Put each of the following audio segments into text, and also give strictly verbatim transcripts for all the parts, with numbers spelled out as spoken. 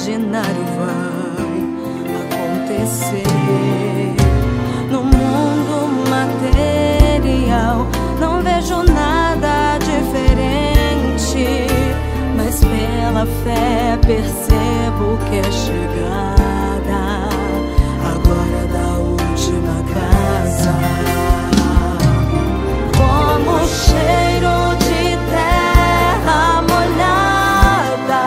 extraordinário vai acontecer. No mundo material não vejo nada diferente, mas pela fé percebo que é chegada agora da última casa. Como o cheiro de terra molhada,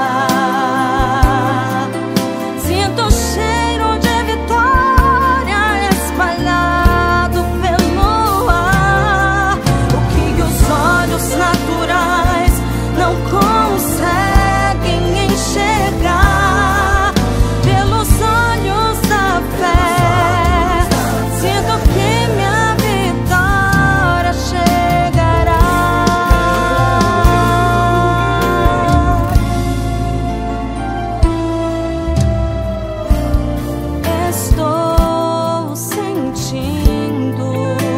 sinto o cheiro de vitória espalhado pelo ar. O que os olhos naturais não conseguem enxergar, pelos olhos da fé sinto que minha vitória chegará. Estou sentindo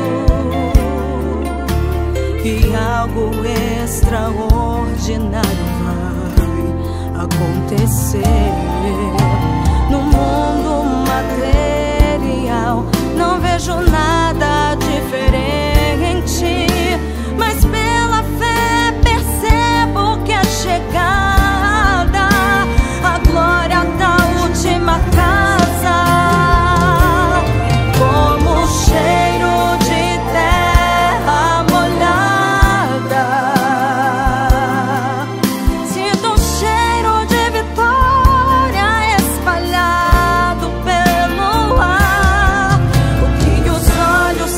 que algo extraordinário vai acontecer. No mundo material não vejo nada diferente, mas pela fé percebo que é chegada a glória da última casa. Como o cheiro de terra molhada, sinto o cheiro de vitória espalhado pelo ar. O que os olhos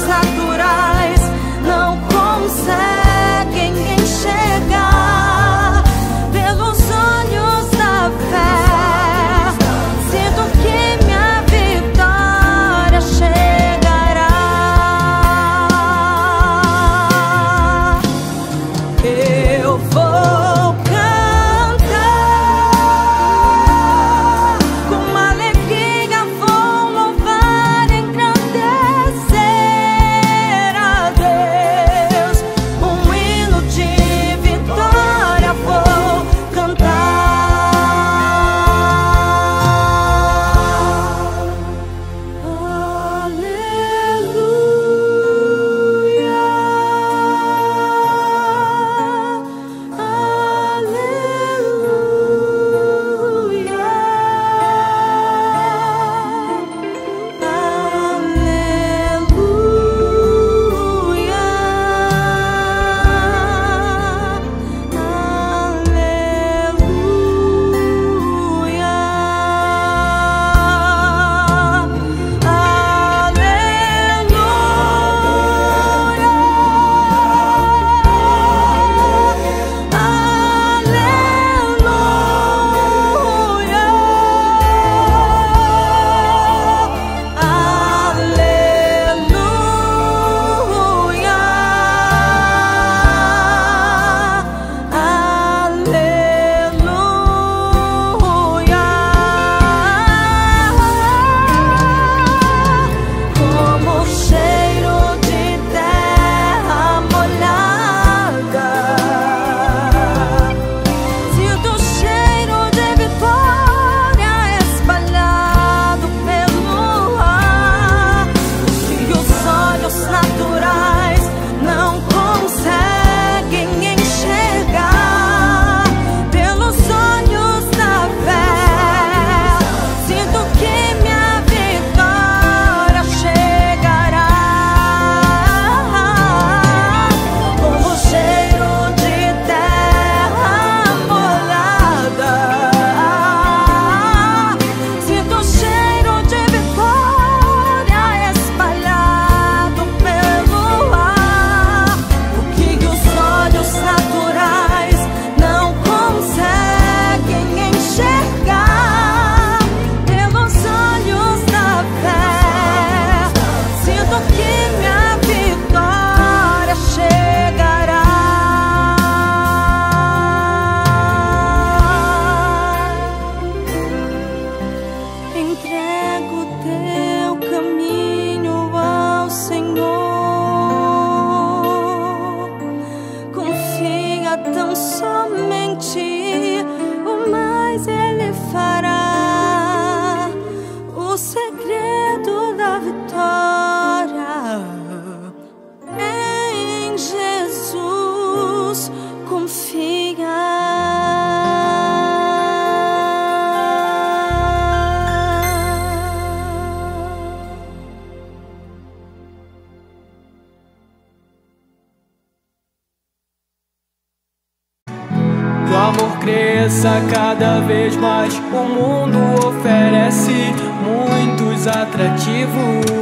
teu amor cresça cada vez mais. O mundo oferece muitos atrativos,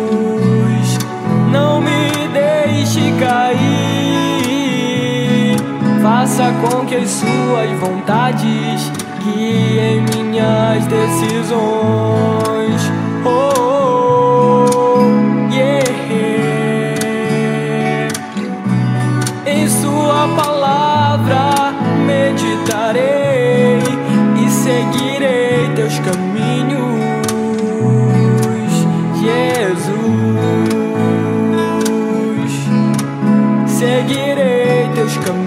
não me deixe cair. Faça com que as suas vontades guiem minhas decisões. Oh, oh, yeah. Em sua palavra meditarei e seguirei teus caminhos, Jesus. Seguirei teus caminhos.